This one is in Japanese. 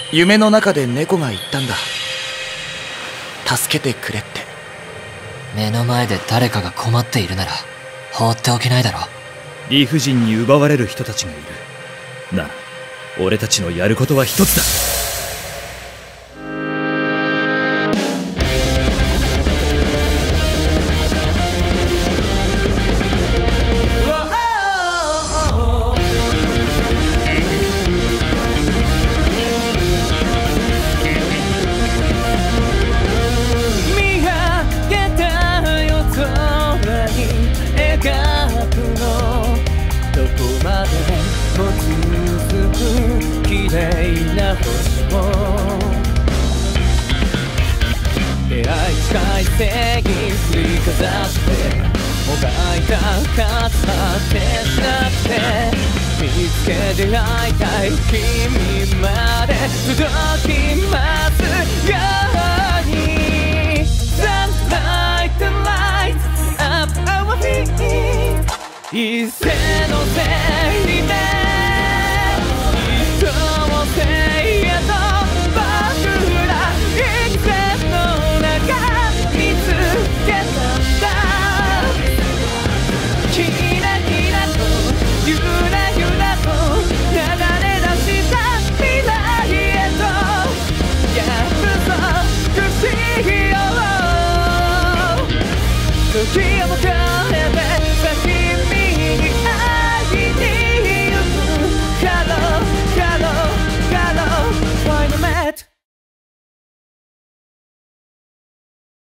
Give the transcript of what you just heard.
夢の中で猫が言ったんだ。助けてくれって。 目の前で誰かが困っているなら放っておけないだろ。 理不尽に奪われる人たちがいる。なら俺たちのやることは一つだ。 綺麗な星を出会い近い正義振りかざしてもがいたかつ果てしなくて見つけ出会いたい君まで届きますように Sunlight the lights up our feet 一斉のせいで時を迎えて